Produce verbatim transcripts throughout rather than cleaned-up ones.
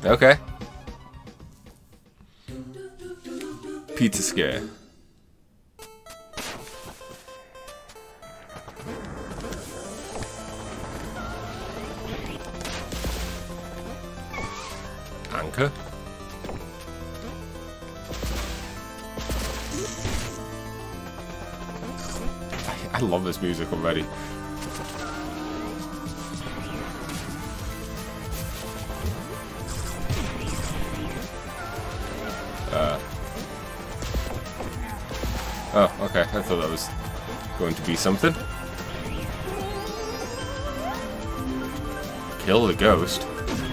Okay. Pizza scare. Anchor. I, I love this music already. Uh. Oh, okay. I thought that was going to be something. Kill the ghost.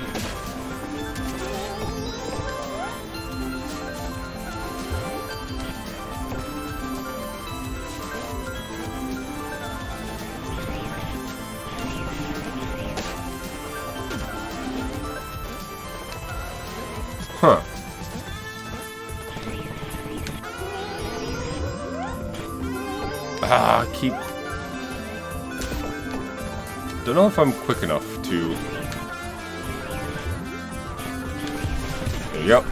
Huh. Ah, keep... Don't know if I'm quick enough to... There you go.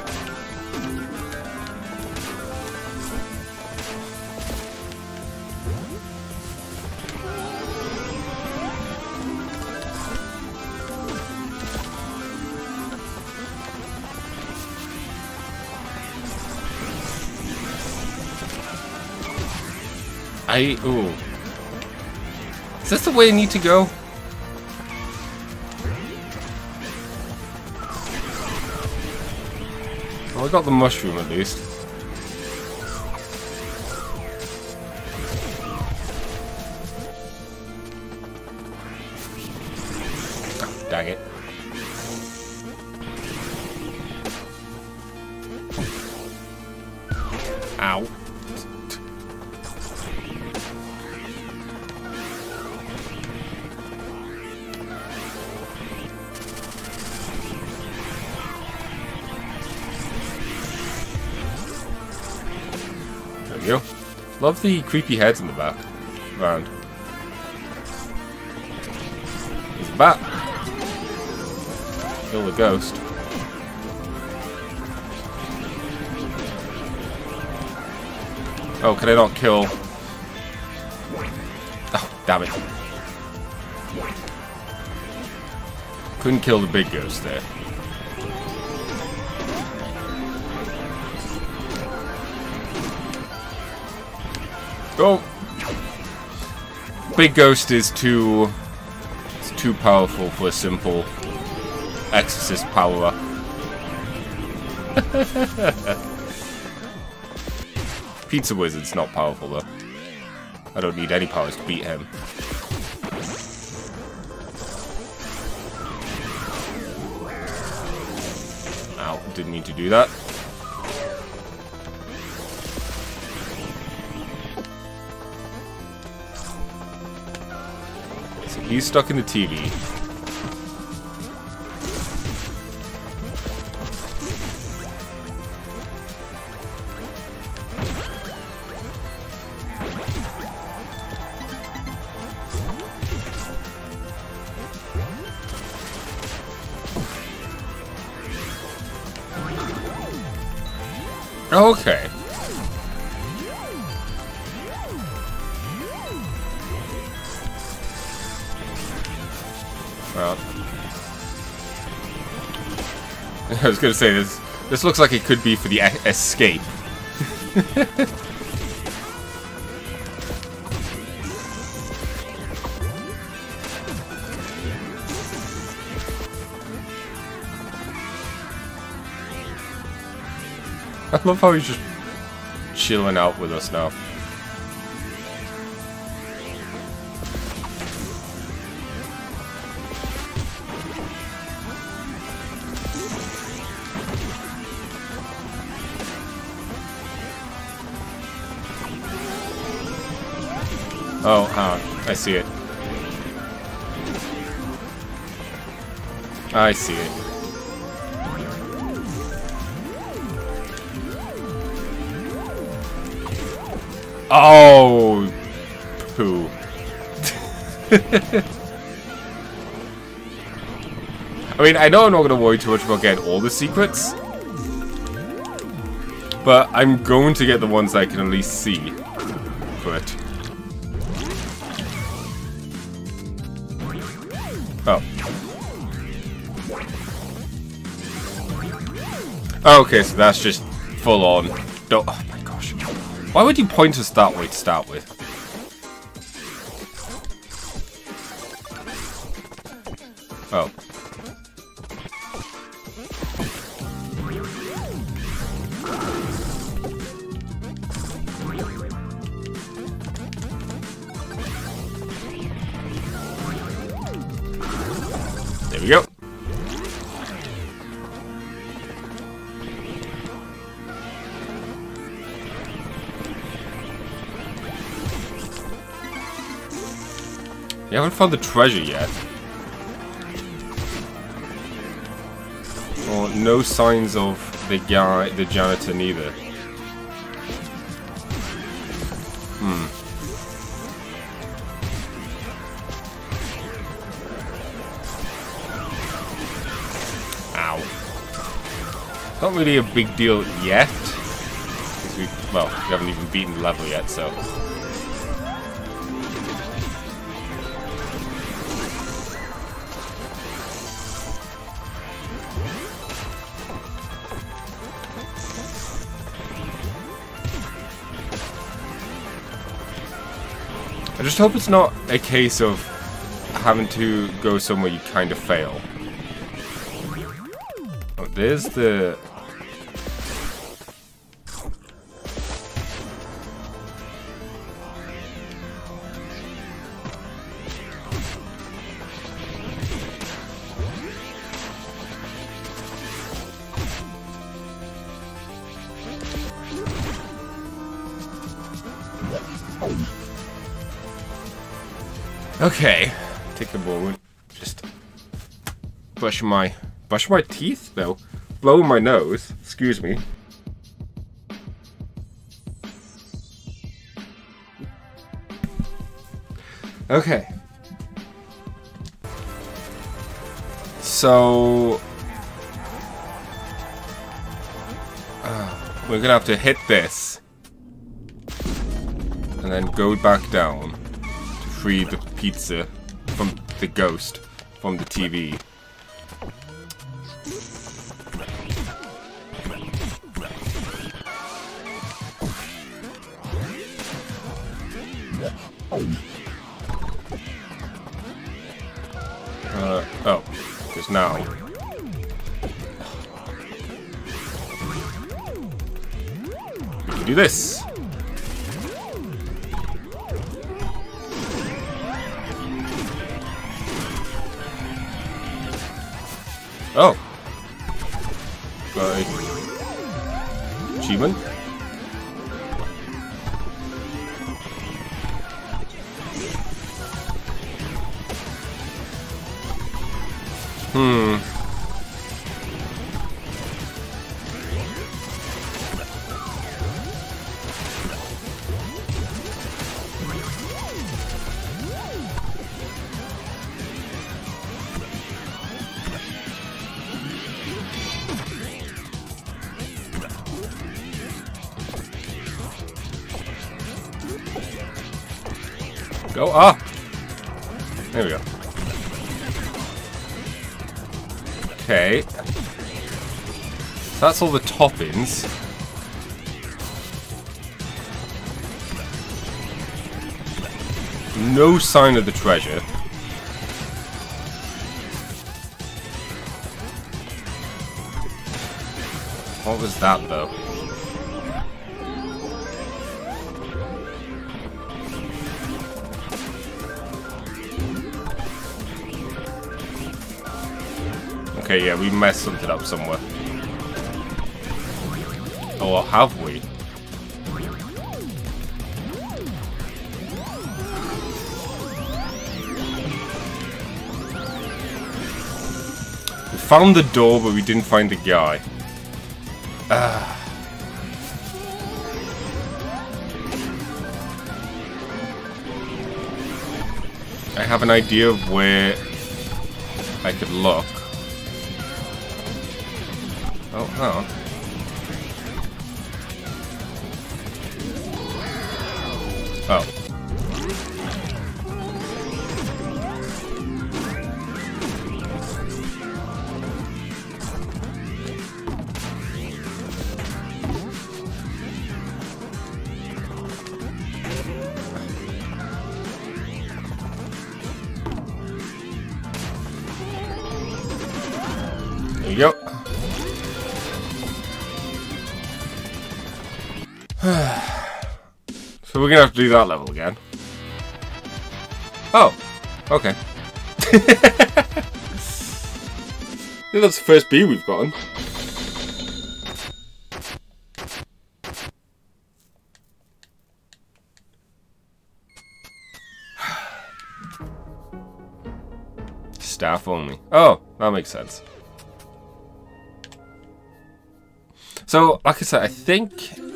I... Ooh. Is this the way I need to go? Well, I got the mushroom at least. Oh, dang it. Ow. Yo. Love the creepy heads in the back. Round. He's a bat. Kill the ghost. Oh, can I not kill? Oh, damn it. Couldn't kill the big ghost there. Oh! Big Ghost is too... It's too powerful for a simple Exorcist power-up. Pizza Wizard's not powerful though. I don't need any powers to beat him. Ow, didn't mean to do that. He's stuck in the T V. Okay. Well, I was gonna say this. This looks like it could be for the e escape. I love how he's just chilling out with us now. Oh, uh, I see it. I see it. Oh, poo. I mean, I know I'm not going to worry too much about getting all the secrets, but I'm going to get the ones I can at least see for it. Oh. Okay, so that's just full on. Don't, oh my gosh. Why would you point us that way to start with? Oh. There we go. You haven't found the treasure yet. Or no signs of the guy, the janitor neither. Hmm. Ow. Not really a big deal yet. Because we, well, we haven't even beaten the level yet, so. I just hope it's not a case of having to go somewhere you kind of fail. Oh, there's the... Okay, take a moment. Just brush my brush my teeth. No, blow my nose. Excuse me. Okay. So uh, we're gonna have to hit this and then go back down. Free the pizza from the ghost from the T V. Uh, oh, just now. We can do this. Oh. Uh, achievement? Hmm. Go up! There we go. Okay. So that's all the toppings. No sign of the treasure. What was that, though? Okay, yeah, we messed something up somewhere. Or have we? We found the door, but we didn't find the guy. Ah. I have an idea of where I could look. Oh, oh. Oh. There you go. So we're gonna have to do that level again. Oh, okay. I think that's the first bee we've gotten. Staff only. Oh, that makes sense. So, like I said, I think...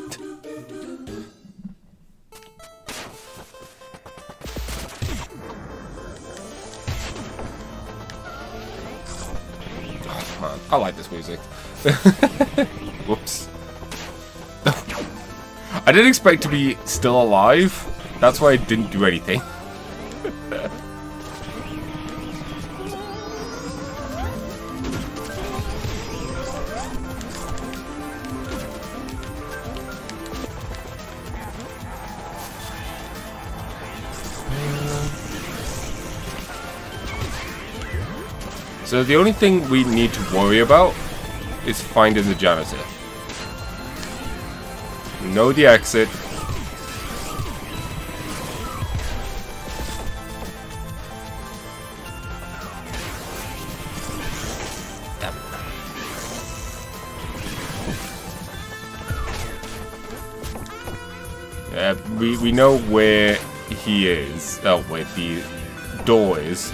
Oh, man, I like this music. Whoops. I didn't expect to be still alive. That's why I didn't do anything. So the only thing we need to worry about is finding the janitor. We know the exit. Yeah, we, we know where he is. Oh, where the door is.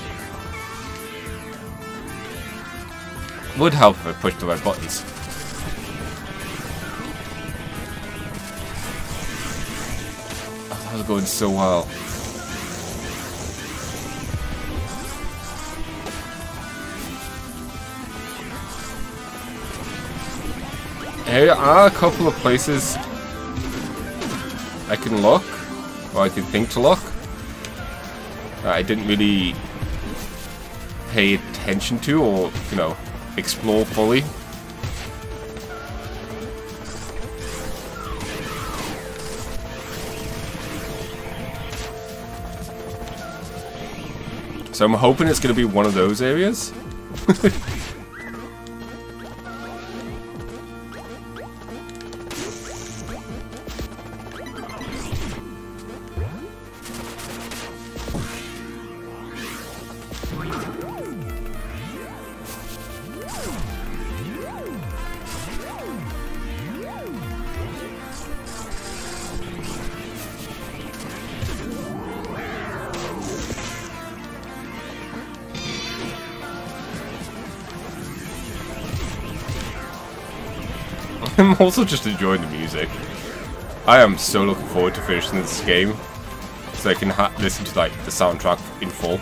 Would help if I pushed the right buttons. Oh, that was going so well. There are a couple of places I can look, or I can think to look, that I didn't really pay attention to, or, you know, explore fully. So I'm hoping it's going to be one of those areas. I'm also just enjoying the music. I am so looking forward to finishing this game, so I can ha listen to like the soundtrack in full.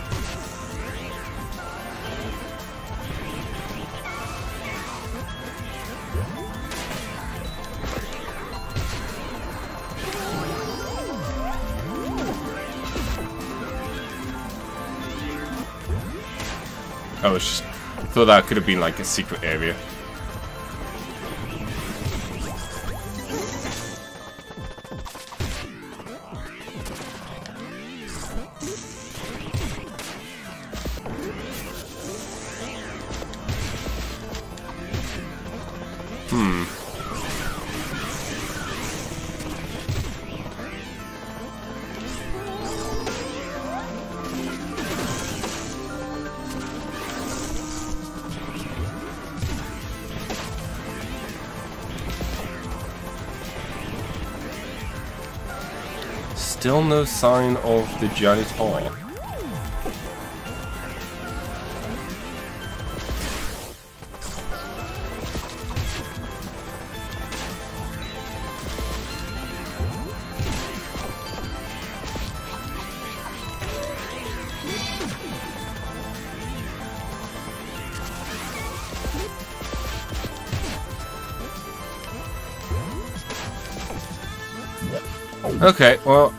I was just thought that could have been like a secret area. Hmm. Still no sign of the janitor. Okay, well...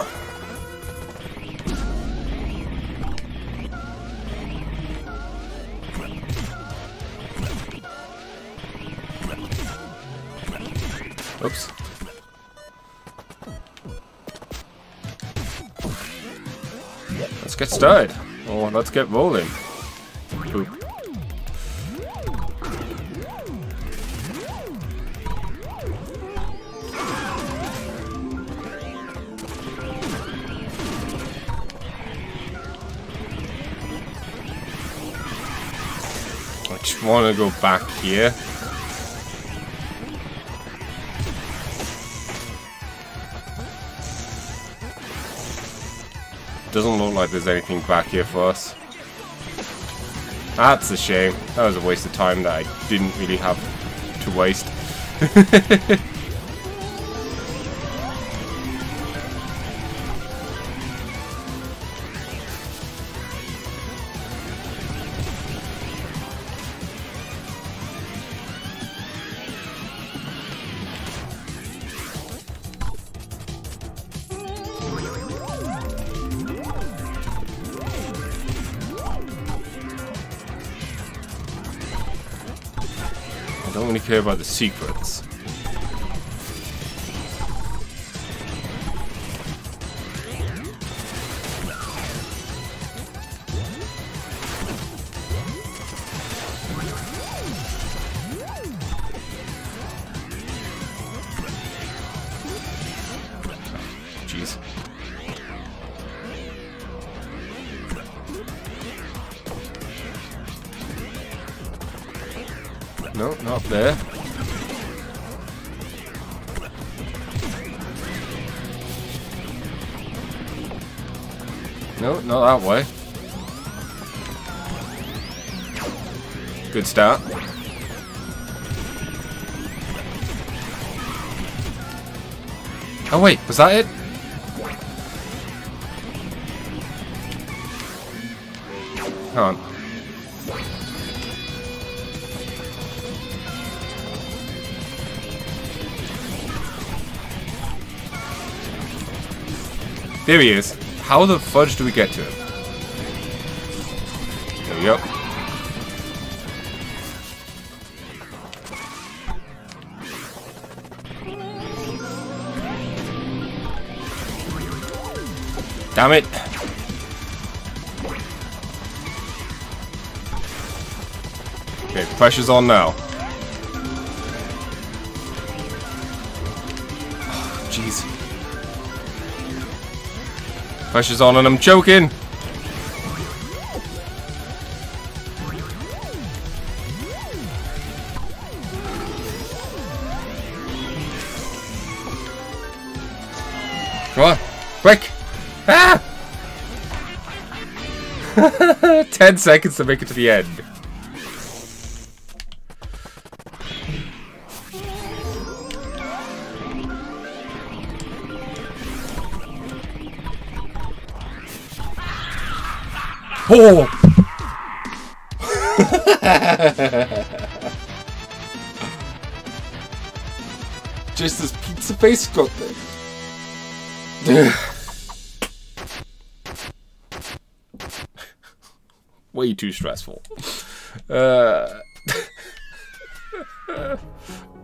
Oops. Let's get started. Or let's get rolling. Boop. I just want to go back here. Doesn't look like there's anything back here for us. That's a shame. That was a waste of time that I didn't really have to waste. I don't really care about the secrets. Jeez. No, not there. No, not that way. Good start. Oh wait, was that it? Hang on. There he is. How the fudge do we get to him? There we go. Damn it. Okay, pressure's on now. Oh, jeez. Pressure's on and I'm choking! Come on! Quick! Ah! Ten seconds to make it to the end. Oh! Just this pizza face got there. Way too stressful. Uh,